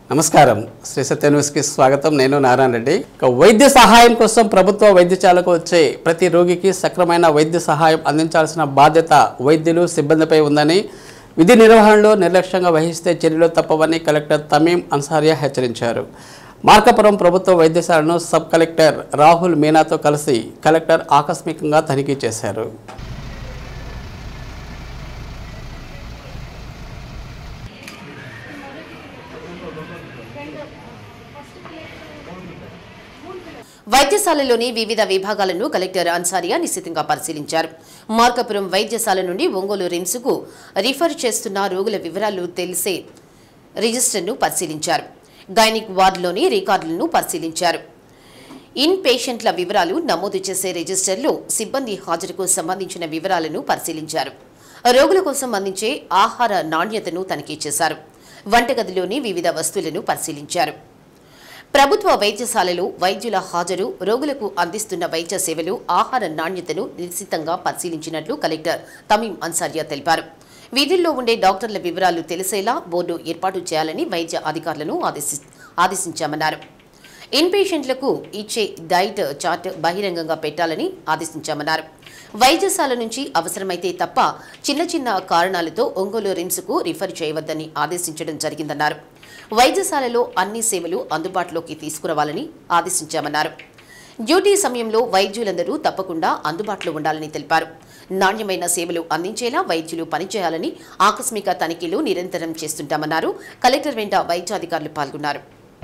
నమస్కారం శ్రీ సత్య న్యూస్కి స్వాగతం. నేను నారాయణ రెడ్డి. వైద్య సహాయం కోసం ప్రభుత్వ వైద్యశాలకు వచ్చే ప్రతి రోగికి సక్రమైన వైద్య సహాయం అందించాల్సిన బాధ్యత వైద్యులు సిబ్బందిపై ఉందని, విధి నిర్వహణలో నిర్లక్ష్యంగా వహిస్తే చర్యలు తప్పవని కలెక్టర్ తమీం అన్సారియా హెచ్చరించారు. మార్కాపురం ప్రభుత్వ వైద్యశాలను సబ్ కలెక్టర్ రాహుల్ మీనాతో కలిసి కలెక్టర్ ఆకస్మికంగా తనిఖీ చేశారు. వైద్యశాలలోని వివిధ విభాగాలను కలెక్టర్ అన్సారియా నిశితంగా పరిశీలించారు. మార్కాపురం వైద్యశాల నుండి ఒంగోలు రిమ్స్కు రిఫర్ చేస్తున్న రోగుల వివరాలు తెలిసే రిజిస్టర్ను పరిశీలించారు. గైనిక్ వార్డులోని రికార్డులను పరిశీలించారు. ఇన్ పేషెంట్ల వివరాలు నమోదు చేసే రిజిస్టర్లో సిబ్బంది హాజరుకు సంబంధించిన వివరాలను పరిశీలించారు. రోగుల కోసం అందించే ఆహార నాణ్యతను తనిఖీ చేశారు. వంటగదిలోని వివిధ వస్తువులను పరిశీలించారు. ప్రభుత్వ వైద్యశాలలో వైద్యుల హాజరు, రోగులకు అందిస్తున్న వైద్య సేవలు, ఆహార నాణ్యతను నిశితంగా పరిశీలించినట్లు కలెక్టర్ తమీం అన్సారియా తెలిపారు. వీధుల్లో ఉండే డాక్టర్ల వివరాలు తెలిసేలా బోర్డు ఏర్పాటు చేయాలని వైద్య అధికారులను ఆదేశించామన్నారు. ఇన్ పేషెంట్లకు ఇచ్చే డైట్ చార్ట్ బహిరంగంగా పెట్టాలని ఆదేశించామన్నారు. వైద్యశాల నుంచి అవసరమైతే తప్ప చిన్న చిన్న కారణాలతో ఒంగోలు రిమ్స్కు రిఫర్ చేయవద్దని ఆదేశించడం జరిగిందన్నారు. వైద్యశాలలో అన్ని సేవలు అందుబాటులోకి తీసుకురావాలని ఆదేశించామన్నారు. డ్యూటీ సమయంలో వైద్యులందరూ తప్పకుండా అందుబాటులో ఉండాలని తెలిపారు. నాణ్యమైన సేవలు అందించేలా వైద్యులు పనిచేయాలని ఆకస్మిక తనిఖీలు నిరంతరం చేస్తుంటామన్నారు. కలెక్టర్ వెంట వైద్యాధికారులు పాల్గొన్నారు.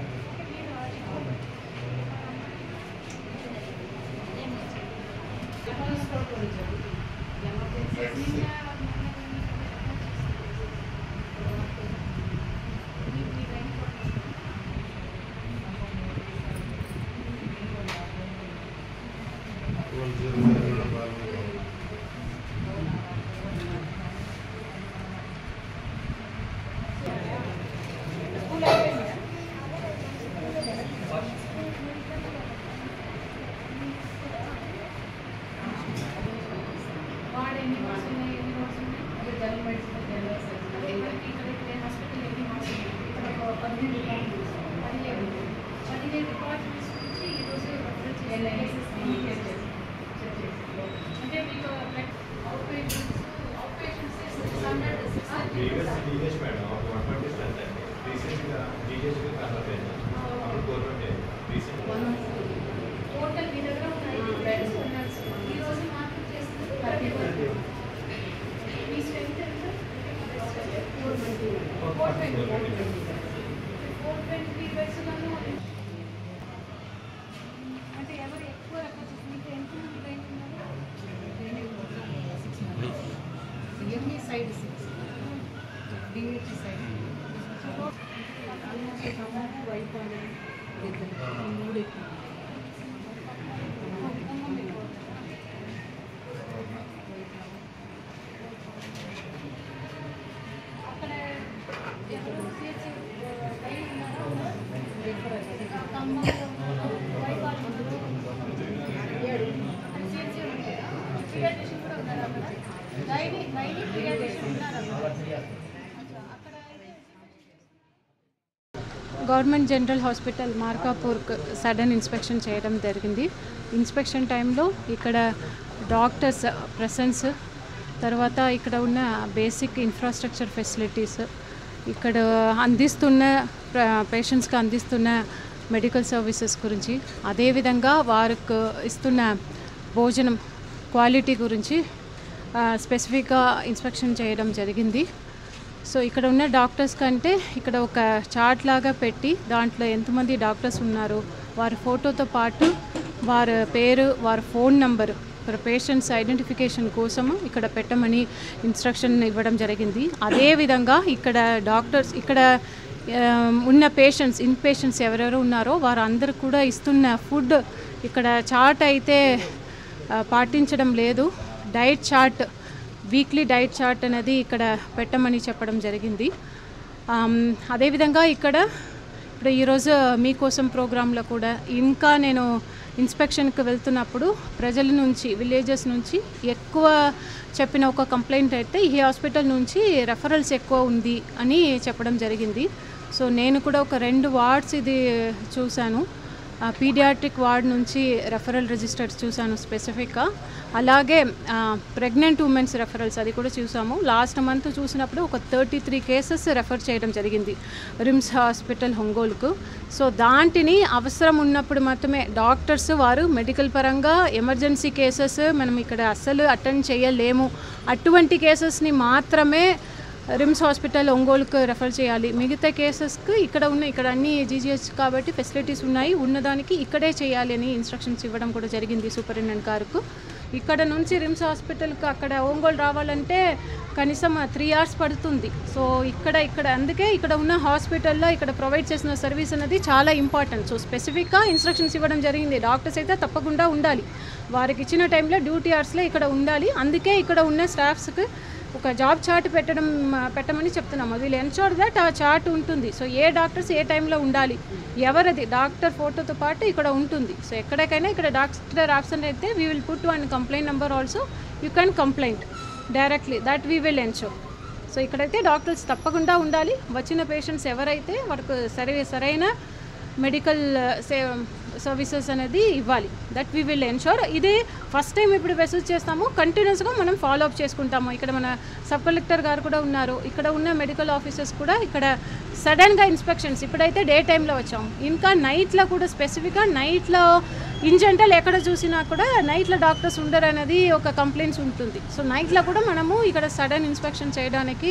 Government general hospital Markapur sudden inspection చేయడం జరిగింది. ఇన్స్పెక్షన్ టైంలో ఇక్కడ డాక్టర్స్ ప్రెసెన్స్, తర్వాత ఇక్కడ ఉన్న బేసిక్ ఇన్ఫ్రాస్ట్రక్చర్ ఫెసిలిటీస్, ఇక్కడ అందిస్తున్న పేషెంట్స్కి అందిస్తున్న మెడికల్ సర్వీసెస్ గురించి, అదేవిధంగా వారికి ఇస్తున్న భోజనం క్వాలిటీ గురించి స్పెసిఫిక్గా ఇన్స్పెక్షన్ చేయడం జరిగింది. సో ఇక్కడ ఉన్న డాక్టర్స్ కంటే ఇక్కడ ఒక చార్ట్ లాగా పెట్టి దాంట్లో ఎంతమంది డాక్టర్స్ ఉన్నారు, వారి ఫోటోతో పాటు వారి పేరు, వారి ఫోన్ నంబరు పేషెంట్స్ ఐడెంటిఫికేషన్ కోసము ఇక్కడ పెట్టమని ఇన్స్ట్రక్షన్ ఇవ్వడం జరిగింది. అదేవిధంగా ఇక్కడ డాక్టర్స్ ఇక్కడ ఉన్న పేషెంట్స్, ఇన్ పేషెంట్స్ ఎవరెవరు ఉన్నారో వారందరూ కూడా ఇస్తున్న ఫుడ్ ఇక్కడ చార్ట్ అయితే పాటించడం లేదు. Diet chart, weekly diet chart అనేది ఇక్కడ పెట్టమని చెప్పడం జరిగింది. అదేవిధంగా ఇక్కడ ఇప్పుడు ఈరోజు మీకోసం ప్రోగ్రాంలో కూడా ఇంకా నేను ఇన్స్పెక్షన్కి వెళ్తున్నప్పుడు ప్రజల నుంచి, విలేజెస్ నుంచి ఎక్కువ చెప్పిన ఒక కంప్లైంట్ అయితే ఈ హాస్పిటల్ నుంచి రెఫరల్స్ ఎక్కువ ఉంది అని చెప్పడం జరిగింది. సో నేను కూడా ఒక 2 వార్డ్స్ ఇది చూశాను. పీడియాట్రిక్ వార్డ్ నుంచి రెఫరల్ రిజిస్టర్స్ చూశాను స్పెసిఫిక్గా. అలాగే ప్రెగ్నెంట్ ఉమెన్స్ రెఫరల్స్ అది కూడా చూసాము. లాస్ట్ మంత్ చూసినప్పుడు ఒక 33 కేసెస్ రెఫర్ చేయడం జరిగింది రిమ్స్ హాస్పిటల్ ఒంగోలుకు. సో దాంటిని అవసరం ఉన్నప్పుడు మాత్రమే డాక్టర్స్ వారు మెడికల్ పరంగా ఎమర్జెన్సీ కేసెస్ మనం ఇక్కడ అస్సలు అటెండ్ చేయలేము, అటువంటి కేసెస్ని మాత్రమే రిమ్స్ హాస్పిటల్ ఒంగోలుకు రెఫర్ చేయాలి. మిగతా కేసెస్కి ఇక్కడ అన్ని జీజీహెచ్ కాబట్టి ఫెసిలిటీస్ ఉన్నాయి, ఉన్నదానికి ఇక్కడే చేయాలి అని ఇన్స్ట్రక్షన్స్ ఇవ్వడం కూడా జరిగింది సూపరింటెండెంట్ గారికి. ఇక్కడ నుంచి రిమ్స్ హాస్పిటల్కి అక్కడ ఒంగోలు రావాలంటే కనీసం 3 hours పడుతుంది. సో ఇక్కడ అందుకే ఇక్కడ ఉన్న హాస్పిటల్లో ఇక్కడ ప్రొవైడ్ చేసిన సర్వీస్ అనేది చాలా ఇంపార్టెంట్. సో స్పెసిఫిక్గా ఇన్స్ట్రక్షన్స్ ఇవ్వడం జరిగింది. డాక్టర్స్ అయితే తప్పకుండా ఉండాలి, వారికి ఇచ్చిన టైంలో డ్యూటీ అవర్స్లో ఇక్కడ ఉండాలి. అందుకే ఇక్కడ ఉన్న స్టాఫ్స్కి ఒక జాబ్ చార్ట్ పెట్టమని చెప్తున్నాము. వీళ్ళు ఎన్షూర్ దట్ ఆ చార్ట్ ఉంటుంది. సో ఏ డాక్టర్స్ ఏ టైంలో ఉండాలి, ఎవరిది డాక్టర్ ఫోటోతో పాటు ఇక్కడ ఉంటుంది. సో ఎక్కడికైనా ఇక్కడ డాక్టర్ ఆబ్సెంట్ అయితే we will put 1 complaint number also, you can complaint directly, that we will ensure. So ఇక్కడైతే డాక్టర్స్ తప్పకుండా ఉండాలి. వచ్చిన పేషెంట్స్ ఎవరైతే వారికి సరైన మెడికల్ సర్వీసెస్ అనేది ఇవ్వాలి, దట్ వీ విల్ ఎన్షూర్. ఇదే ఫస్ట్ టైం ఇప్పుడు మెసేజ్ చేస్తాము, కంటిన్యూస్గా మనం ఫాలో అప్ చేసుకుంటాము. ఇక్కడ మన సబ్ కలెక్టర్ గారు కూడా ఉన్నారు, ఇక్కడ ఉన్న మెడికల్ ఆఫీసర్స్ కూడా ఇక్కడ సడన్గా ఇన్స్పెక్షన్స్ ఇప్పుడైతే డే టైంలో వచ్చాము, ఇంకా నైట్లో కూడా స్పెసిఫిక్గా నైట్లో ఇన్ జనరల్ ఎక్కడ చూసినా కూడా నైట్లో డాక్టర్స్ ఉండరు అనేది ఒక కంప్లైంట్స్ ఉంటుంది. సో నైట్లో కూడా మనము ఇక్కడ సడన్ ఇన్స్పెక్షన్ చేయడానికి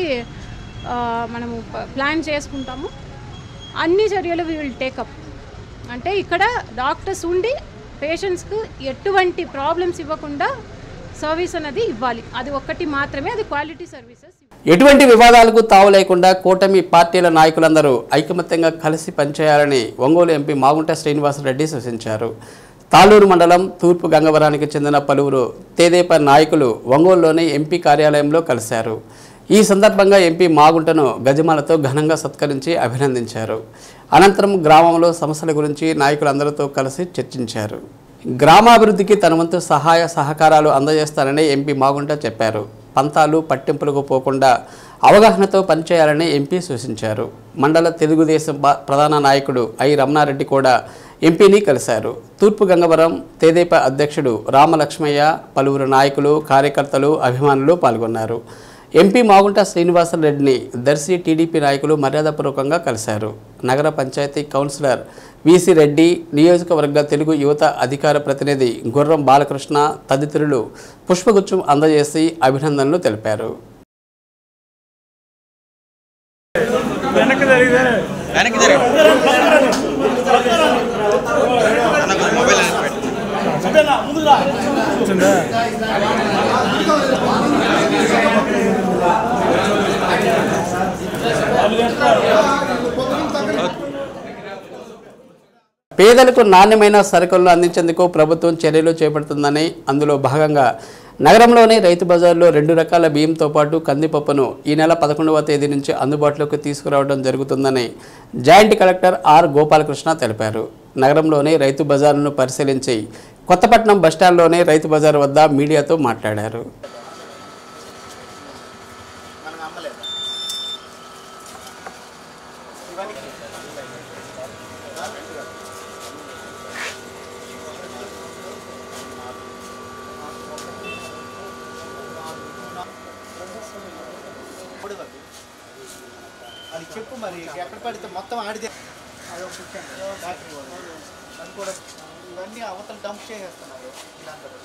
మనము ప్లాన్ చేసుకుంటాము. అన్ని చర్యలు వీ విల్ టేకప్. అంటే ఇక్కడ డాక్టర్స్ ఉండి పేషెంట్స్కు ఎటువంటి ప్రాబ్లమ్స్ ఇవ్వకుండా సర్వీస్ అనేది ఇవ్వాలి, అది ఒక్కటి మాత్రమే, అది క్వాలిటీ సర్వీసెస్. ఎటువంటి వివాదాలకు తావు లేకుండా కూటమి పార్టీల నాయకులందరూ ఐకమత్యంగా కలిసి పనిచేయాలని ఒంగోలు ఎంపీ మాగుంట శ్రీనివాసరెడ్డి సూచించారు. తాళూరు మండలం తూర్పు గంగవరానికి చెందిన పలువురు తెదేపా నాయకులు ఒంగోలులోని ఎంపీ కార్యాలయంలో కలిశారు. ఈ సందర్భంగా ఎంపీ మాగుంటను గజమాలతో ఘనంగా సత్కరించి అభినందించారు. అనంతరం గ్రామంలో సమస్యల గురించి నాయకులందరితో కలిసి చర్చించారు. గ్రామాభివృద్ధికి తన వంతు సహాయ సహకారాలు అందజేస్తానని ఎంపీ మాగుంట చెప్పారు. పంతాలు పట్టింపులకు పోకుండా అవగాహనతో పనిచేయాలని ఎంపీ సూచించారు. మండల తెలుగుదేశం ప్రధాన నాయకుడు ఐ రమణారెడ్డి కూడా ఎంపీని కలిశారు. తూర్పు గంగవరం తెదేపా అధ్యక్షుడు రామలక్ష్మయ్య, పలువురు నాయకులు, కార్యకర్తలు, అభిమానులు పాల్గొన్నారు. ఎంపీ మాగుంట శ్రీనివాసరెడ్డిని దర్శి టీడీపీ నాయకులు మర్యాదపూర్వకంగా కలిశారు. నగర పంచాయతీ కౌన్సిలర్ వీసీ రెడ్డి, నియోజకవర్గ తెలుగు యువత అధికార ప్రతినిధి గుర్రం బాలకృష్ణ తదితరులు పుష్పగుచ్చం అందజేసి అభినందనలు తెలిపారు. పేదలకు నాణ్యమైన సరుకులను అందించేందుకు ప్రభుత్వం చర్యలు చేపడుతుందని, అందులో భాగంగా నగరంలోని రైతు బజార్లో 2 రకాల బియ్యంతో పాటు కందిపప్పును ఈ నెల 11వ తేదీ నుంచి అందుబాటులోకి తీసుకురావడం జరుగుతుందని జాయింట్ కలెక్టర్ ఆర్ గోపాలకృష్ణ తెలిపారు. నగరంలోని రైతు బజార్ను పరిశీలించి కొత్తపట్నం బస్టాండ్లోని రైతు బజార్ వద్ద మీడియాతో మాట్లాడారు. అది చెప్పు మరి ఎక్కడ పడితే మొత్తం ఆడితే అది కూడా ఇవన్నీ అవతల డంప్ చేసేస్తున్నారు వీళ్ళందరూ.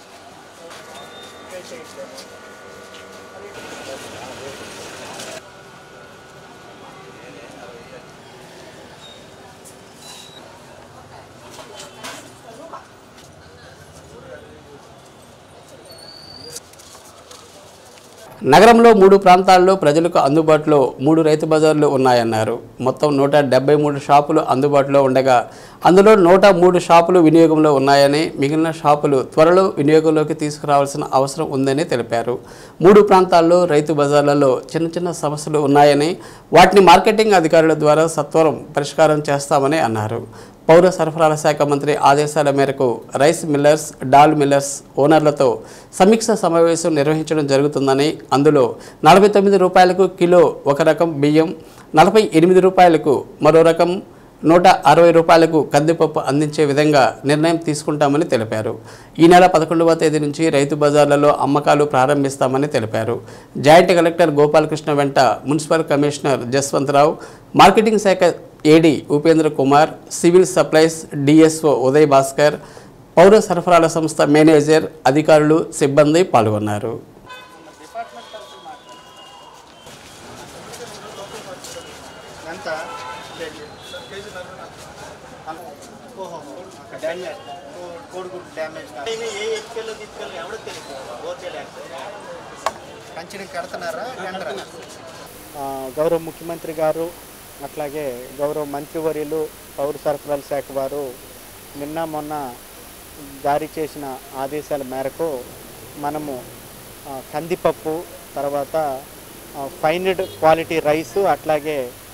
నగరంలో 3 ప్రాంతాల్లో ప్రజలకు అందుబాటులో 3 రైతు బజార్లు ఉన్నాయన్నారు. మొత్తం 173 షాపులు అందుబాటులో ఉండగా అందులో 103 షాపులు వినియోగంలో ఉన్నాయని, మిగిలిన షాపులు త్వరలో వినియోగంలోకి తీసుకురావాల్సిన అవసరం ఉందని తెలిపారు. 3 ప్రాంతాల్లో రైతు బజార్లలో చిన్న సమస్యలు ఉన్నాయని, వాటిని మార్కెటింగ్ అధికారుల ద్వారా సత్వరం పరిష్కారం చేస్తామని అన్నారు. పౌర సరఫరాల శాఖ మంత్రి ఆదేశాల మేరకు రైస్ మిల్లర్స్, డాల్ మిల్లర్స్ ఓనర్లతో సమీక్ష సమావేశం నిర్వహించడం జరుగుతుందని, అందులో 49 రూపాయలకు కిలో ఒక రకం బియ్యం, 48 రూపాయలకు, మరో రకం 160 రూపాయలకు కందిపప్పు అందించే విధంగా నిర్ణయం తీసుకుంటామని తెలిపారు. ఈ నెల 11వ తేదీ నుంచి రైతు బజార్లలో అమ్మకాలు ప్రారంభిస్తామని తెలిపారు. జాయింట్ కలెక్టర్ గోపాలకృష్ణ వెంట మున్సిపల్ కమిషనర్ జస్వంతరావు, మార్కెటింగ్ శాఖ AD Upendra Kumar, civil supplies DSO Uday Bhaskar, పౌర సరఫరాల సంస్థ మేనేజర్, అధికారులు, సిబ్బంది పాల్గొన్నారు. గౌరవ ముఖ్యమంత్రి గారు అట్లాగే గౌరవ మంత్రివర్యులు పౌర సరఫరాల శాఖ వారు నిన్న మొన్న జారీ చేసిన ఆదేశాల మేరకు మనము కందిపప్పు, తర్వాత ఫైన్డ్ క్వాలిటీ రైసు, అట్లాగే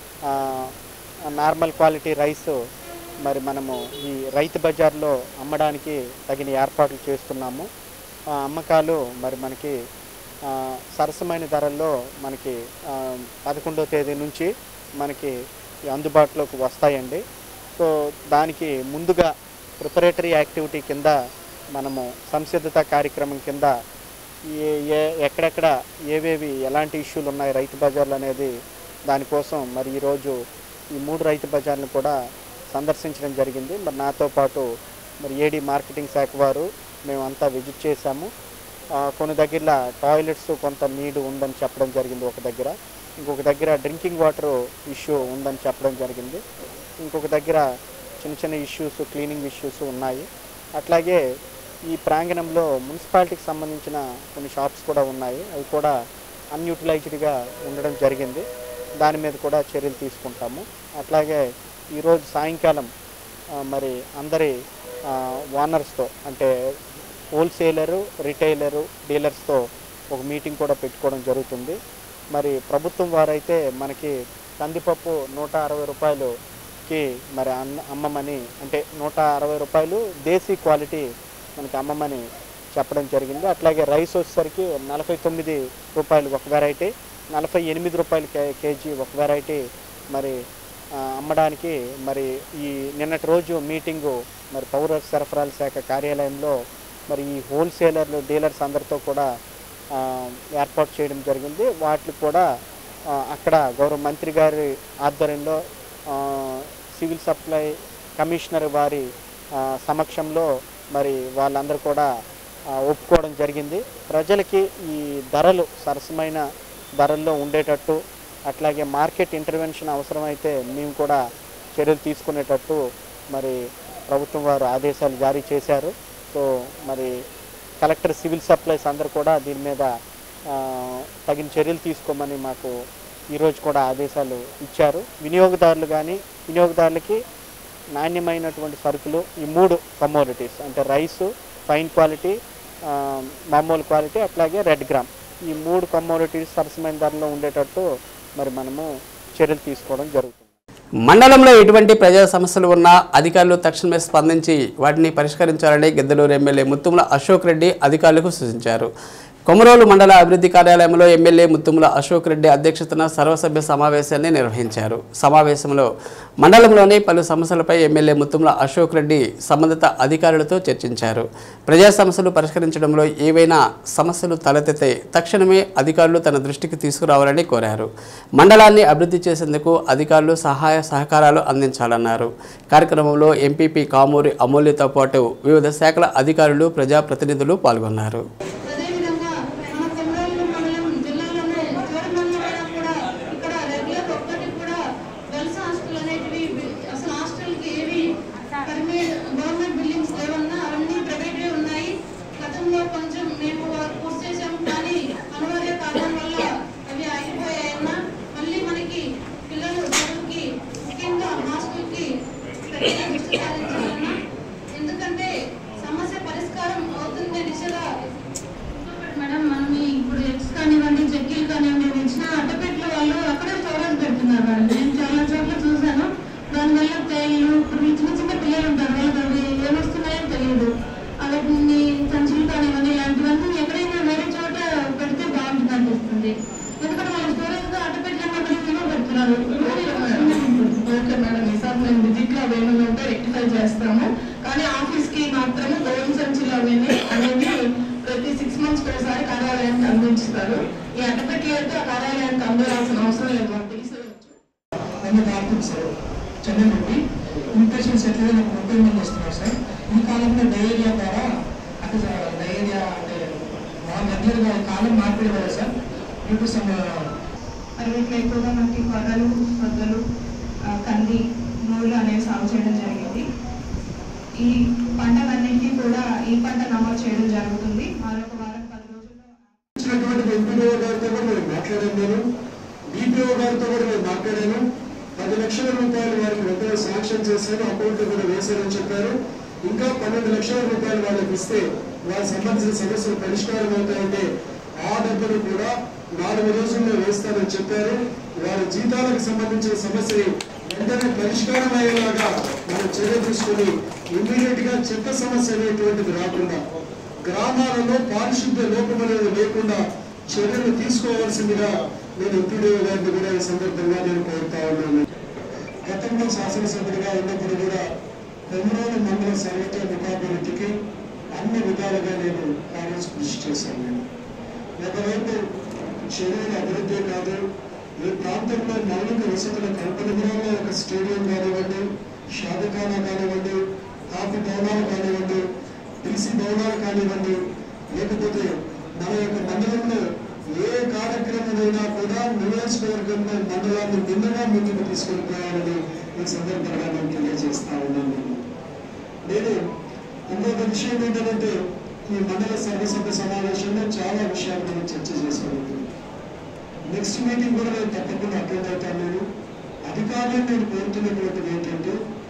నార్మల్ క్వాలిటీ రైసు మరి మనము ఈ రైతు బజార్లో అమ్మడానికి తగిన ఏర్పాట్లు చేస్తున్నాము. అమ్మకాలు మరి మనకి సరసమైన ధరల్లో మనకి 11వ తేదీ నుంచి మనకి అందుబాటులోకి వస్తాయండి. సో దానికి ముందుగా ప్రిపరేటరీ యాక్టివిటీ కింద మనము సంసిద్ధత కార్యక్రమం కింద ఎక్కడెక్కడ ఏవేవి ఎలాంటి ఇష్యూలు ఉన్నాయి రైతు బజార్లు అనేది దానికోసం మరి ఈరోజు ఈ 3 రైతు బజార్లను కూడా సందర్శించడం జరిగింది. మరి నాతో పాటు మరి ఏడీ మార్కెటింగ్ శాఖ వారు మేమంతా విజిట్ చేశాము. కొన్ని దగ్గర టాయిలెట్స్ కొంత నీడ్ ఉందని చెప్పడం జరిగింది ఒక దగ్గర, ఇంకొక దగ్గర డ్రింకింగ్ వాటర్ ఇష్యూ ఉందని చెప్పడం జరిగింది, ఇంకొక దగ్గర చిన్న చిన్న ఇష్యూస్, క్లీనింగ్ ఇష్యూస్ ఉన్నాయి. అట్లాగే ఈ ప్రాంగణంలో మున్సిపాలిటీకి సంబంధించిన కొన్ని షాప్స్ కూడా ఉన్నాయి, అవి కూడా అన్యూటిలైజ్డ్గా ఉండడం జరిగింది. దాని మీద కూడా చర్యలు తీసుకుంటాము. అట్లాగే ఈరోజు సాయంకాలం మరి అందరి ఓనర్స్తో అంటే హోల్సేలరు, రిటైలరు, డీలర్స్తో ఒక మీటింగ్ కూడా పెట్టుకోవడం జరుగుతుంది. మరి ప్రభుత్వం వారైతే మనకి కందిపప్పు 160 రూపాయలుకి మరి అమ్మమని, అంటే 160 రూపాయలు దేశీ క్వాలిటీ మనకి అమ్మమని చెప్పడం జరిగింది. అట్లాగే రైస్ వచ్చేసరికి 49 రూపాయలు ఒక వెరైటీ, 48 రూపాయలు కేజీ ఒక వెరైటీ మరి అమ్మడానికి మరి ఈ నిన్నటి రోజు మీటింగు మరి పౌర సరఫరాల శాఖ కార్యాలయంలో మరి ఈ హోల్సేలర్లు, డీలర్స్ అందరితో కూడా ఏర్పాటు చేయడం జరిగింది. వాటికి కూడా అక్కడ గౌరవ మంత్రి గారి ఆధ్వర్యంలో సివిల్ సప్లై కమిషనర్ వారి సమక్షంలో మరి వాళ్ళందరూ కూడా ఒప్పుకోవడం జరిగింది. ప్రజలకి ఈ ధరలు సరసమైన ధరల్లో ఉండేటట్టు, అట్లాగే మార్కెట్ ఇంటర్వెన్షన్ అవసరమైతే మేము కూడా చర్యలు తీసుకునేటట్టు మరి ప్రభుత్వం వారు ఆదేశాలు జారీ చేశారు. సో మరి కలెక్టర్, సివిల్ సప్లైస్ అందరూ కూడా దీని మీద తగిన చర్యలు తీసుకోమని మాకు ఈరోజు కూడా ఆదేశాలు ఇచ్చారు. వినియోగదారులకి నాణ్యమైనటువంటి సరుకులు ఈ 3 కమోడిటీస్ అంటే రైసు, ఫైన్ క్వాలిటీ, మామూలు క్వాలిటీ, అట్లాగే రెడ్ గ్రామ్, ఈ 3 కమోడిటీస్ సరసమైన ధరలో ఉండేటట్టు మరి మనము చర్యలు తీసుకోవడం జరుగుతుంది. మండలంలో ఎటువంటి ప్రజా సమస్యలు ఉన్నా అధికారులు తక్షణమే స్పందించి వాటిని పరిష్కరించాలని గిద్దలూరు ఎమ్మెల్యే ముత్తుముల అశోక్ రెడ్డి అధికారులకు సూచించారు. కొమరోలు మండల అభివృద్ధి కార్యాలయంలో ఎమ్మెల్యే ముత్తుముల అశోక్ రెడ్డి అధ్యక్షతన సర్వసభ్య సమావేశాన్ని నిర్వహించారు. సమావేశంలో మండలంలోని పలు సమస్యలపై ఎమ్మెల్యే ముత్తుముల అశోక్ రెడ్డి సంబంధిత అధికారులతో చర్చించారు. ప్రజా సమస్యలు పరిష్కరించడంలో ఏవైనా సమస్యలు తలెత్తితే తక్షణమే అధికారులు తన దృష్టికి తీసుకురావాలని కోరారు. మండలాన్ని అభివృద్ధి చేసేందుకు అధికారులు సహాయ సహకారాలు అందించాలన్నారు. కార్యక్రమంలో ఎంపీపీ కామూరి అమూల్యతో పాటు వివిధ శాఖల అధికారులు, ప్రజాప్రతినిధులు పాల్గొన్నారు. ఎందుకంటే సమస్య పరిష్కారం అవుతుంది దిశగా మేడం మనం ఇప్పుడు ఎగ్స్ కానివ్వండి, చెక్కీలు కానివ్వండి ఇచ్చిన అట్టపెట్ల వాళ్ళు అక్కడే స్టోరేజ్ పెడుతున్నారు. నేను చాలా చోట్ల చూసాను. దానివల్ల తేళ్ళు, చిన్న చిన్న పిల్లలు ఉంటారు, వాళ్ళకి అవి ఏమొస్తున్నాయో తెలియదు. అలాంటి సంచులు కానివ్వండి ఇలాంటివన్నీ ఎక్కడైనా వేరే చోట పెడితే బాగుంటుంది అనిపిస్తుంది. ఎందుకంటే వాళ్ళు స్టోరేజ్ గా అట్టపెట్ల పెడుతున్నారు. చేస్తాము. కానీ ఆఫీస్కి మాత్రం గోధుమ సంచులు అనేది ప్రతి 6 months ఒకసారి కార్యాలయానికి అందించుతారు. ఈ అట్టపెట్టలు అయితే ఆ కార్యాలయానికి అందాల్సిన అవసరం లేదు, మనం తీసేయచ్చు. సార్ చెన్నై నుండి ఇన్పేషెంట్స్ ఎట్లా 30 మంది వస్తున్నారు సార్. ఈ కాలంలో డయేరియా ద్వారా అక్కడ డయేరియా అంటే రెగ్యులర్గా కాలం మార్పిడి కదా సార్. ఇప్పుడు వీటిలో ఎక్కువగా మనకి కొర్రలు, పొద్దలు, కంది, నూలు అనేవి సాగు చేయడం జరిగింది. ఈ పంటలన్నింటినీ కూడా ఈ పంట నమోదు చేయడం జరుగుతుంది. మరొక వారం 10 రోజుల్లో ఎంపీడీఓ గారితో కూడా నేను మాట్లాడాను, డిపిఓ గారితో కూడా నేను మాట్లాడాను. 10 లక్షల రూపాయలు వారికి వెంటనే శాంక్షన్ చేశారు, అకౌంట్ కూడా వేశారని చెప్పారు. ఇంకా 12 లక్షల రూపాయలు వాళ్ళకి ఇస్తే వారికి సంబంధించిన సమస్యలు పరిష్కారం అవుతాయంటే ఆ డబ్బులు కూడా 4 రోజుల్లో వేస్తారని చెప్పారు. వారి జీతాలకు సంబంధించిన సమస్యని వెంటనే పరిష్కారం అయ్యేలాగా మనం చర్య తీసుకుని ఇమ్మీడియట్ గా చెత్త సమస్య అనేటువంటిది రాకుండా, గ్రామాలలో పారిశుద్ధ్య లోపం అనేది లేకుండా చర్యలు తీసుకోవాల్సిందిగా నేను ఎంపీడీఓ గారిని కూడా ఈ సందర్భంగా నేను కోరుతా ఉన్నాను. గతంలో శాసనసభ్యుడిగా ఉన్నప్పుడు కూడా కొమ్మరోలు మండల సర్వతోముఖాభివృద్ధికి అన్ని విధాలుగా నేను కాంగ్రెస్ కృషి చేశాను. ఒకవైపు చెరువుల అభివృద్ధి కాదు, ఈ ప్రాంతంలో మౌలిక వసతుల కల్పనలో ఒక స్టేడియం కానివ్వండి, షాదఖానా కానివ్వండి, కాఫీ భవనాలు కానివ్వండి, టీసీ భవనాలు కానివ్వండి, లేకపోతే మన యొక్క మండలంలో ఏ కార్యక్రమమైనా కూడా నియోజకవర్గంలో మండలాన్ని భిన్నంగా ముందుకు తీసుకెళ్ళిపోయాలని ఈ సందర్భంగా నేను తెలియజేస్తా ఉన్నాను. నేను ఇంకొక విషయం ఏంటంటే ఈ మండల సర్వసభ్య సమావేశంలో చాలా విషయాలు నేను చర్చ చేసుకోవాలి. నెక్స్ట్ మీటింగ్ కూడా నేను తప్పకుండా అటెండ్ అవుతాను. నేను అధికారులు నేను కోరుతున్నటువంటిది ఏంటంటే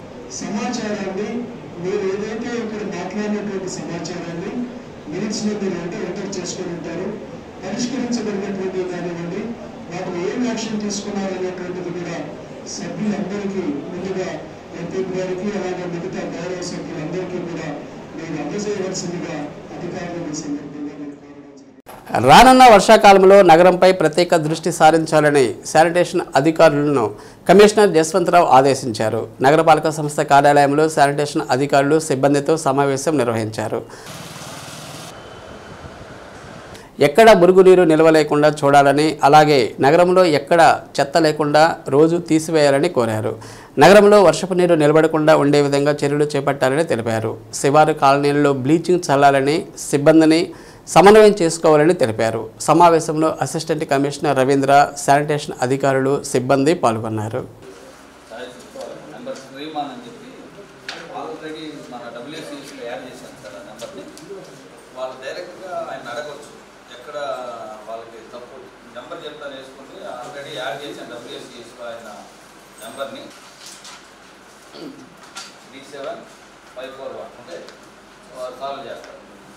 సమాచారాన్ని మీరు ఏదైతే ఇక్కడ మాట్లాడినటువంటి సమాచారాన్ని మినిట్స్ లో మీరు ఎంటర్ చేసుకొని ఉంటారు, పరిష్కరించబడినటువంటి కానివ్వండి, వాటిని ఏం యాక్షన్ తీసుకున్నారనేటువంటిది కూడా సభ్యులందరికీ ముందుగా ఎంపీ గారికి అలాగే మిగతా గౌరవ సభ్యులందరికీ కూడా నేను అందజేయవలసిందిగా అధికారులను సందర్భంగా నేను కోరడం. రానున్న వర్షాకాలంలో నగరంపై ప్రత్యేక దృష్టి సారించాలని శానిటేషన్ అధికారులను కమిషనర్ జస్వంతరావు ఆదేశించారు. నగరపాలక సంస్థ కార్యాలయంలో శానిటేషన్ అధికారులు సిబ్బందితో సమావేశం నిర్వహించారు. ఎక్కడ మురుగునీరు నిల్వ లేకుండా చూడాలని, అలాగే నగరంలో ఎక్కడ చెత్త లేకుండా రోజు తీసివేయాలని కోరారు. నగరంలో వర్షపు నీరు నిలబడకుండా ఉండే విధంగా చర్యలు చేపట్టాలని తెలిపారు. శివారు కాలనీలలో బ్లీచింగ్ చల్లాలని, సిబ్బందిని సమన్వయం చేసుకోవాలని తెలిపారు. సమావేశంలో అసిస్టెంట్ కమిషనర్ రవీంద్ర, శానిటేషన్ అధికారులు, సిబ్బంది పాల్గొన్నారు. నెంబర్ని 37541 అంటే సాల్వ్ చేస్తారు.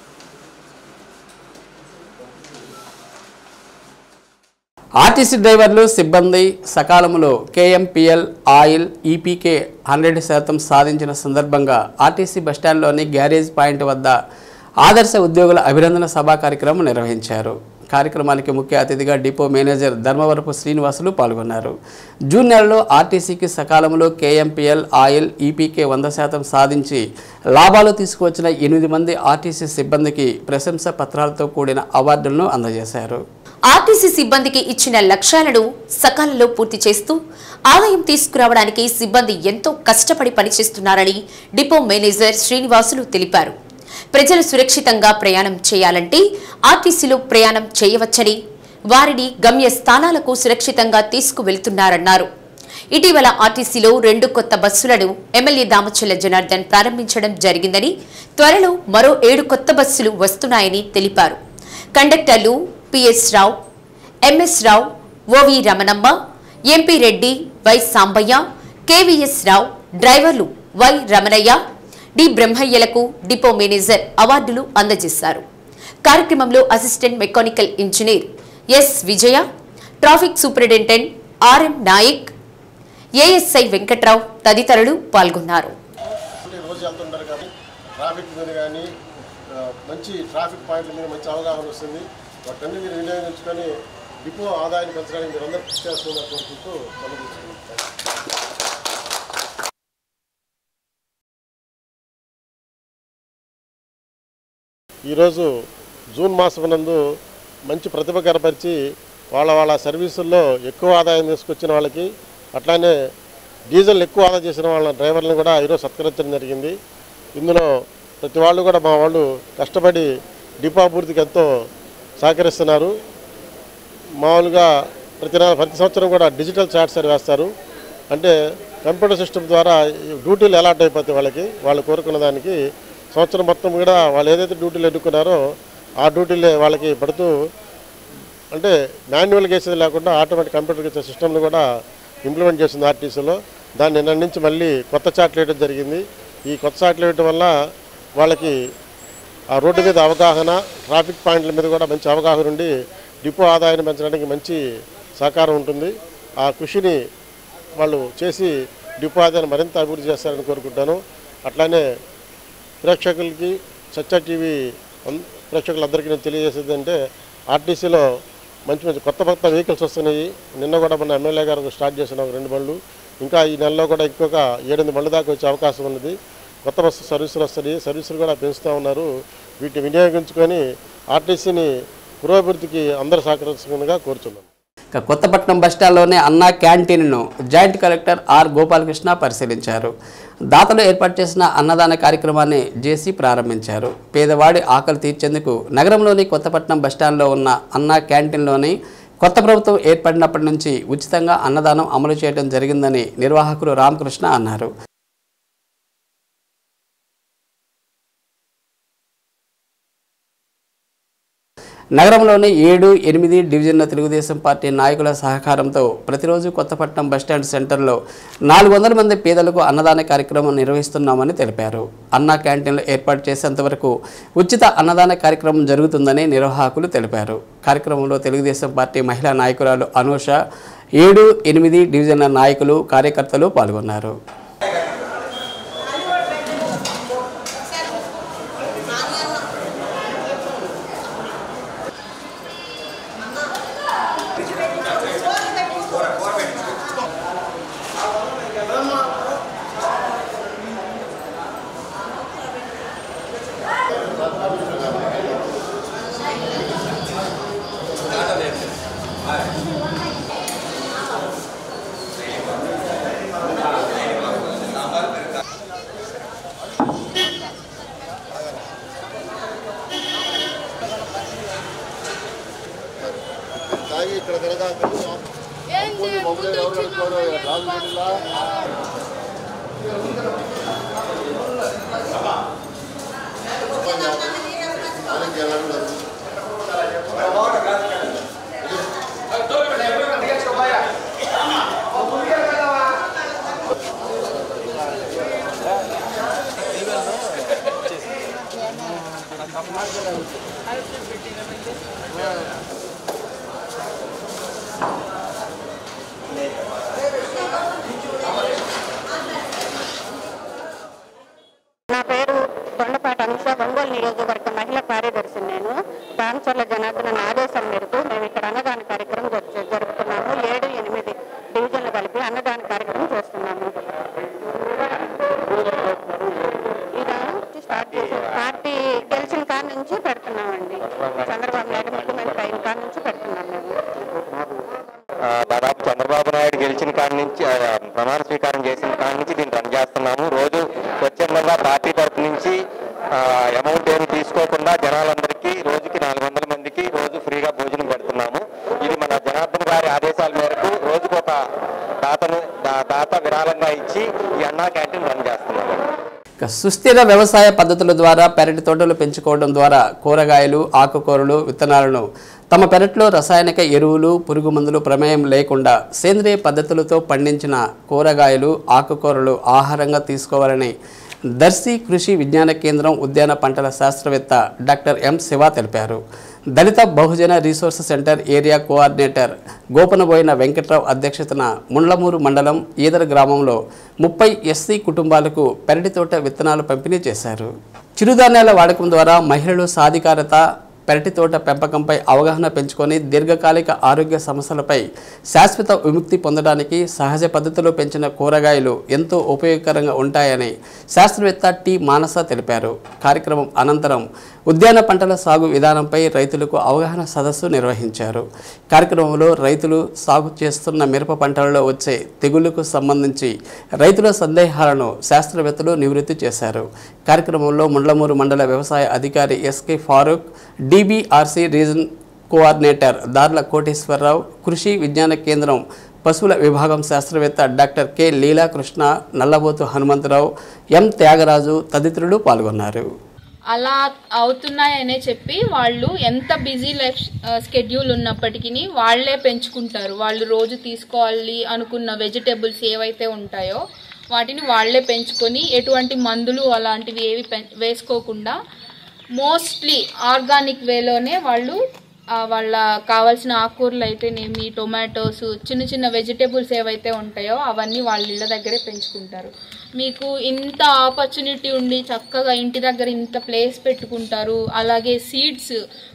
ఆర్టీసీ డ్రైవర్లు, సిబ్బంది సకాలంలో కేఎంపీఎల్ ఆయిల్ ఈపీకే 100% సాధించిన సందర్భంగా ఆర్టీసీ బస్టాండ్లోని గ్యారేజ్ పాయింట్ వద్ద ఆదర్శ ఉద్యోగుల అభినందన సభా కార్యక్రమం నిర్వహించారు. కార్యక్రమానికి ముఖ్య అతిథిగా డిపో మేనేజర్ ధర్మవరపు శ్రీనివాసులు పాల్గొన్నారు. జూన్ నెలలో ఆర్టీసీకి సకాలంలో కేఎంపీఎల్ ఆయిల్ ఈపీకే 100% సాధించి లాభాలు తీసుకువచ్చిన 8 మంది ఆర్టీసీ సిబ్బందికి ప్రశంసా పత్రాలతో కూడిన అవార్డులను అందజేశారు. ఆర్టీసీ సిబ్బందికి ఇచ్చిన లక్ష్యాలను సకాలంలో పూర్తి చేస్తూ ఆదాయం తీసుకురావడానికి సిబ్బంది ఎంతో కష్టపడి పనిచేస్తున్నారని డిపో మేనేజర్ శ్రీనివాసులు తెలిపారు. ప్రజలు సురక్షితంగా ప్రయాణం చేయాలంటే ఆర్టీసీలో ప్రయాణం చేయవచ్చని, వారిని గమ్య స్థానాలకు సురక్షితంగా తీసుకువెళ్తున్నారన్నారు. ఇటీవల ఆర్టీసీలో 2 కొత్త బస్సులను ఎమ్మెల్యే దామచల్ల జనార్దన్ ప్రారంభించడం జరిగిందని, త్వరలో మరో 7 కొత్త బస్సులు వస్తున్నాయని తెలిపారు. కండక్టర్లు PS Rao, MS Rao, OV Ramanamma, MP Reddy, Y Sambaiah, KVS Rao, డ్రైవర్లు వై రమణయ్య, డి బ్రహ్మయ్యలకు డిపో మేనేజర్ అవార్డులు అందజేశారు. కార్యక్రమంలో assistant mechanical engineer S Vijaya, traffic superintendent RM Naik, ASI Venkatrao తదితరులు పాల్గొన్నారు. మంచి ట్రాఫిక్ పాయింట్ల మీద మంచి అవగాహన వస్తుంది. వాటన్ని మీరు వినియోగించుకొని డిపో ఆదాయాన్ని పెంచడానికి మీరు అందరూ కృషి చేస్తున్నారు కోరుకుంటూ ఈరోజు జూన్ మాసమునందు మంచి ప్రతిభ కనపరిచి వాళ్ళ సర్వీసుల్లో ఎక్కువ ఆదాయం తీసుకొచ్చిన వాళ్ళకి, అట్లానే డీజిల్ ఎక్కువ ఆదా చేసిన వాళ్ళ డ్రైవర్లను కూడా ఈరోజు సత్కరించడం జరిగింది. ఇందులో ప్రతి వాళ్ళు కూడా మా వాళ్ళు కష్టపడి డిపో అభివృద్ధికి ఎంతో సహకరిస్తున్నారు. మామూలుగా ప్రతి సంవత్సరం కూడా డిజిటల్ చార్ట్స్ అని వేస్తారు. అంటే కంప్యూటర్ సిస్టమ్ ద్వారా డ్యూటీలు అలాట్ అయిపోతాయి వాళ్ళకి, వాళ్ళు కోరుకున్న దానికి. సంవత్సరం మొత్తం కూడా వాళ్ళు ఏదైతే డ్యూటీలు ఎన్నుకున్నారో ఆ డ్యూటీలే వాళ్ళకి పడుతూ, అంటే మాన్యువల్గా వేసేది లేకుండా ఆటోమేటిక్ కంప్యూటర్కి ఇచ్చే సిస్టమ్ని కూడా ఇంప్లిమెంట్ చేసింది ఆర్టీసీలో. దాన్ని నిన్న నుంచి మళ్ళీ కొత్త చార్ట్లు వేయడం జరిగింది. ఈ కొత్త చార్ట్లు వేయడం వల్ల వాళ్ళకి ఆ రోడ్డు మీద అవగాహన, ట్రాఫిక్ పాయింట్ల మీద కూడా మంచి అవగాహన ఉండి డిపో ఆదాయాన్ని పెంచడానికి మంచి సహకారం ఉంటుంది. ఆ కృషిని వాళ్ళు చేసి డిపో ఆదాయాన్ని మరింత అభివృద్ధి చేస్తారని కోరుకుంటాను. అట్లానే ప్రేక్షకులకి, సత్య టీవీ ప్రేక్షకులందరికీ నేను తెలియజేసేది అంటే, ఆర్టీసీలో మంచి కొత్త వెహికల్స్ వస్తున్నాయి. నిన్న కూడా మన ఎమ్మెల్యే గారు స్టార్ట్ చేసిన 2 బండ్లు, ఇంకా ఈ నెలలో కూడా ఇంకొక 7-8 బండ్ల దాకా వచ్చే అవకాశం ఉన్నది. కొత్త బస్సు సర్వీసులు వస్తాయి, సర్వీసులు కూడా పెంచుతూ ఉన్నారు. వీటిని వినియోగించుకొని ఆర్టీసీని పురోభివృద్ధికి అందరూ సహకరించగా కోరుచున్నాను. కొత్తపట్నం బస్టాండ్లోని అన్నా క్యాంటీన్ను జాయింట్ కలెక్టర్ ఆర్ గోపాలకృష్ణ పరిశీలించారు. దాతలు ఏర్పాటు చేసిన అన్నదాన కార్యక్రమాన్ని జేసీ ప్రారంభించారు. పేదవాడి ఆకలి తీర్చేందుకు నగరంలోని కొత్తపట్నం బస్టాండ్లో ఉన్న అన్నా క్యాంటీన్లోని కొత్త ప్రభుత్వం ఏర్పడినప్పటి నుంచి ఉచితంగా అన్నదానం అమలు చేయడం జరిగిందని నిర్వాహకులు రామకృష్ణ అన్నారు. నగరంలోని 7, 8 డివిజన్ల తెలుగుదేశం పార్టీ నాయకుల సహకారంతో ప్రతిరోజు కొత్తపట్నం బస్టాండ్ సెంటర్లో 400 మంది పేదలకు అన్నదాన కార్యక్రమం నిర్వహిస్తున్నామని తెలిపారు. అన్నా క్యాంటీన్లు ఏర్పాటు చేసేంతవరకు ఉచిత అన్నదాన కార్యక్రమం జరుగుతుందని నిర్వాహకులు తెలిపారు. కార్యక్రమంలో తెలుగుదేశం పార్టీ మహిళా నాయకురాలు అనూష, 7, 8 డివిజన్ల నాయకులు, కార్యకర్తలు పాల్గొన్నారు. నా పేరు కొండపాటి అనుష, ఒంగోలు నియోజకవర్గ మహిళా కార్యదర్శి. నేను పాంచర్ల జనార్దన్ ఆదేశం మేరకు మేము ఇక్కడ అన్నదాన కార్యక్రమం జరుపుతున్నాము. 7, 8 డివిజన్లు కలిపి అన్నదాన కార్యక్రమం చేస్తున్నాము. ఇది స్టార్ట్ చేసి పార్టీ గెలిచిన కాడ నుంచి పెడుతున్నామండి. చంద్రబాబు నాయుడు ముఖ్యమంత్రి అయిన కాడ నుంచి పెడుతున్నాము. దాదాపు చంద్రబాబు నాయుడు గెలిచిన కాడి నుంచి, ప్రమాణ స్వీకారం చేసిన కాడి నుంచి దీన్ని రన్ చేస్తున్నాము. రోజు స్వచ్ఛందంగా పార్టీ తరఫు నుంచి అమౌంట్ ఏమి తీసుకోకుండా జనాలందరికీ రోజుకి 400 మందికి రోజు ఫ్రీగా భోజనం పెడుతున్నాము. ఇది మన జనార్దన్ గారి ఆదేశాల మేరకు రోజుకొక దాత విరాళంగా ఇచ్చి ఈ అన్నా క్యాంటీన్ రన్ చేస్తున్నాము. సుస్థిర వ్యవసాయ పద్ధతుల ద్వారా పెరటి తోటలు పెంచుకోవడం ద్వారా కూరగాయలు, ఆకుకూరలు, విత్తనాలను తమ పెరట్లో రసాయనిక ఎరువులు, పురుగు మందులు ప్రమేయం లేకుండా సేంద్రియ పద్ధతులతో పండించిన కూరగాయలు, ఆకుకూరలు ఆహారంగా తీసుకోవాలని దర్శి కృషి విజ్ఞాన కేంద్రం ఉద్యాన పంటల శాస్త్రవేత్త డాక్టర్ ఎం శివ తెలిపారు. Dalita Bahujana resource centre area coordinator Gopanaboina Venkatrao అధ్యక్షతన ముండ్లమూరు మండలం ఈదర గ్రామంలో 30 ఎస్సీ కుటుంబాలకు పెరటి తోట విత్తనాలు పంపిణీ చేశారు. చిరుధాన్యాల వాడకం ద్వారా మహిళలు సాధికారత, పెరటి తోట పెంపకంపై అవగాహన పెంచుకొని దీర్ఘకాలిక ఆరోగ్య సమస్యలపై శాశ్వత విముక్తి పొందడానికి సహజ పద్ధతిలో పెంచిన కూరగాయలు ఎంతో ఉపయోగకరంగా ఉంటాయని శాస్త్రవేత్త టి మానస తెలిపారు. కార్యక్రమం అనంతరం ఉద్యాన పంటల సాగు విధానంపై రైతులకు అవగాహన సదస్సు నిర్వహించారు. కార్యక్రమంలో రైతులు సాగు చేస్తున్న మిరప పంటలలో వచ్చే తెగుళ్లకు సంబంధించి రైతుల సందేహాలను శాస్త్రవేత్తలు నివృత్తి చేశారు. కార్యక్రమంలో ముండ్లమూరు మండల వ్యవసాయ అధికారి SK Farooq, DBRC region coordinator Darla Koteswararao, Krishi Vigyan Kendra పశువుల విభాగం శాస్త్రవేత్త doctor K Leelakrishna, Nallabothu Hanumantharao, M Thyagaraju తదితరులు పాల్గొన్నారు. అలా అవుతున్నాయనే చెప్పి వాళ్ళు ఎంత బిజీ లైఫ్ స్కెడ్యూల్ ఉన్నప్పటికీ వాళ్ళే పెంచుకుంటారు. వాళ్ళు రోజు తీసుకోవాలి అనుకున్న వెజిటేబుల్స్ ఏవైతే ఉంటాయో వాటిని వాళ్ళే పెంచుకొని ఎటువంటి మందులు అలాంటివి ఏవి వేసుకోకుండా మోస్ట్లీ ఆర్గానిక్ వేలోనే వాళ్ళు వాళ్ళ కావాల్సిన ఆకుకూరలు అయితేనేమి, టొమాటోస్, చిన్న చిన్న వెజిటేబుల్స్ ఏవైతే ఉంటాయో అవన్నీ వాళ్ళ ఇళ్ళ దగ్గరే పెంచుకుంటారు. మీకు ఇంత ఆపర్చునిటీ ఉండి చక్కగా ఇంటి దగ్గర ఇంత ప్లేస్ పెట్టుకుంటారు. అలాగే సీడ్స్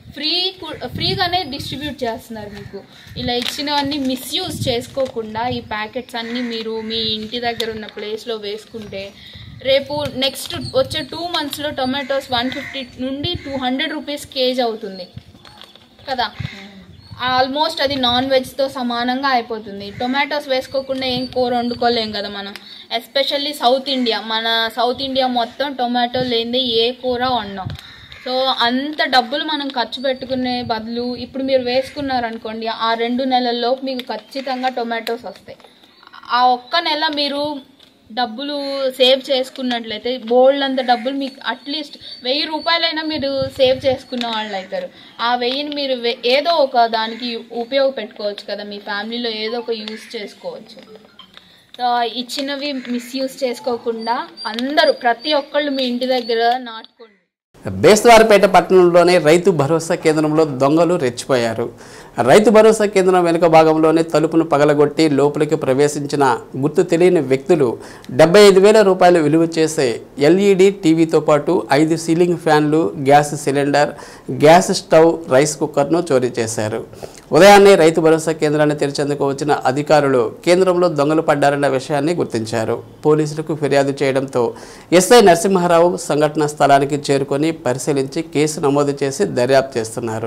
ఫ్రీగానే డిస్ట్రిబ్యూట్ చేస్తున్నారు. మీకు ఇలా ఇచ్చినవన్నీ మిస్యూజ్ చేసుకోకుండా ఈ ప్యాకెట్స్ అన్నీ మీరు మీ ఇంటి దగ్గర ఉన్న ప్లేస్లో వేసుకుంటే రేపు నెక్స్ట్ వచ్చే 2 monthsలో టొమాటోస్ 150 నుండి 200 రూపీస్ కేజీ అవుతుంది కదా. ఆల్మోస్ట్ అది నాన్ వెజ్తో సమానంగా అయిపోతుంది. టొమాటోస్ వేసుకోకుండా ఏం కూర వండుకోలేం కదా మనం. ఎస్పెషల్లీ సౌత్ ఇండియా, మన సౌత్ ఇండియా మొత్తం టొమాటో లేనిదే ఏ కూర వండాం. సో అంత డబ్బులు మనం ఖర్చు పెట్టుకునే బదులు ఇప్పుడు మీరు వేసుకున్నారనుకోండి, ఆ 2 నెలల్లో మీకు ఖచ్చితంగా టొమాటోస్ వస్తాయి. ఆ ఒక్క నెల మీరు డబ్బులు సేవ్ చేసుకున్నట్లయితే బోల్డ్ అంత డబ్బులు మీకు అట్లీస్ట్ 1000 రూపాయలైనా మీరు సేవ్ చేసుకున్న వాళ్ళు అవుతారు. ఆ 1000ని మీరు ఏదో ఒక దానికి ఉపయోగపెట్టుకోవచ్చు కదా, మీ ఫ్యామిలీలో ఏదో ఒక యూజ్ చేసుకోవచ్చు. సో ఇచ్చినవి మిస్యూజ్ చేసుకోకుండా అందరూ ప్రతి ఒక్కళ్ళు మీ ఇంటి దగ్గర నాటుకోండి. బేస్తవారిపేట పట్టణంలోని రైతు భరోసా కేంద్రంలో దొంగలు రెచ్చిపోయారు. రైతు భరోసా కేంద్రం వెనుక భాగంలోనే తలుపును పగలగొట్టి లోపలికి ప్రవేశించిన గుర్తు తెలియని వ్యక్తులు 75,000 రూపాయలు విలువ చేసే ఎల్ఈడి టీవీతో పాటు 5 సీలింగ్ ఫ్యాన్లు, gas cylinder, gas stove, rice కుక్కర్ను చోరీ చేశారు. ఉదయాన్నే రైతు భరోసా కేంద్రాన్ని తెరిచేందుకు వచ్చిన అధికారులు కేంద్రంలో దొంగలు పడ్డారన్న విషయాన్ని గుర్తించారు. పోలీసులకు ఫిర్యాదు చేయడంతో ఎస్ఐ నరసింహారావు సంఘటనా స్థలానికి చేరుకొని పరిశీలించి కేసు నమోదు చేసి దర్యాప్తు చేస్తున్నారు.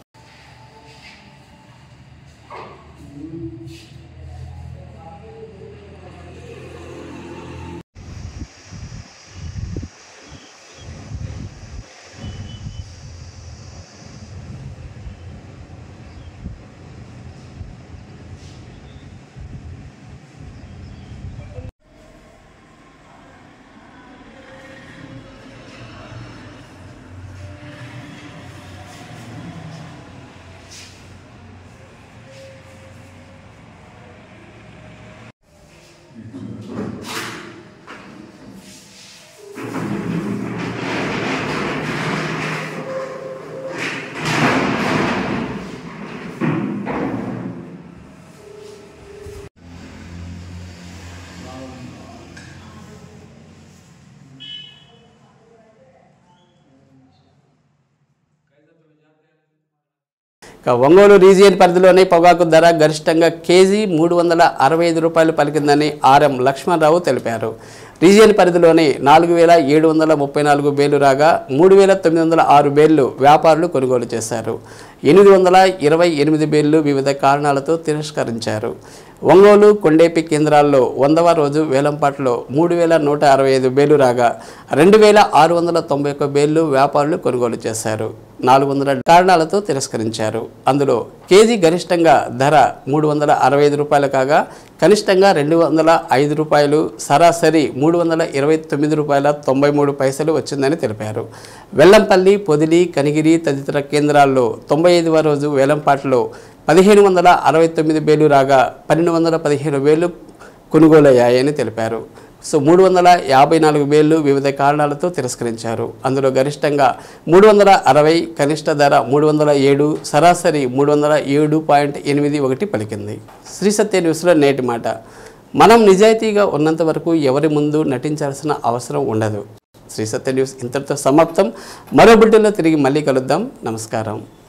ఒంగోలు రీజియన్ పరిధిలోని పొగాకు ధర గరిష్టంగా కేజీ 365 రూపాయలు పలికిందని ఆర్ఎం లక్ష్మణరావు తెలిపారు. రీజియన్ పరిధిలోని 4,734 బేలు రాగా 3,906 బేళ్లు వ్యాపారులు కొనుగోలు చేశారు. 828 బేళ్లు వివిధ కారణాలతో తిరస్కరించారు. ఒంగోలు, కొండేపి కేంద్రాల్లో 100వ రోజు వేలంపాట్లో 3,165 బేళ్లు రాగా 2,691 బేళ్లు వ్యాపారులు కొనుగోలు చేశారు. 400 కారణాలతో తిరస్కరించారు. అందులో కేజీ గరిష్టంగా ధర 365 రూపాయలు కాగా కనిష్టంగా 205 రూపాయలు, సరాసరి 329 రూపాయల 93 పైసలు వచ్చిందని తెలిపారు. వెల్లంపల్లి, పొదిలి, కనిగిరి తదితర కేంద్రాల్లో 95వ రోజు వేలంపాట్లో 1,569 బేళ్లు రాగా 1,215 బేళ్లు కొనుగోలయ్యాయని తెలిపారు. సో 354 బేళ్లు వివిధ కారణాలతో తిరస్కరించారు. అందులో గరిష్టంగా 360, కనిష్ట ధర 307, సరాసరి 307.81 పలికింది. శ్రీ సత్య న్యూస్లో నేటి మాట. మనం నిజాయితీగా ఉన్నంత వరకు ఎవరి ముందు నటించాల్సిన అవసరం ఉండదు. శ్రీ సత్య న్యూస్ ఇంతటితో సమాప్తం. మరో బులెటిన్లో తిరిగి మళ్ళీ కలుద్దాం. నమస్కారం.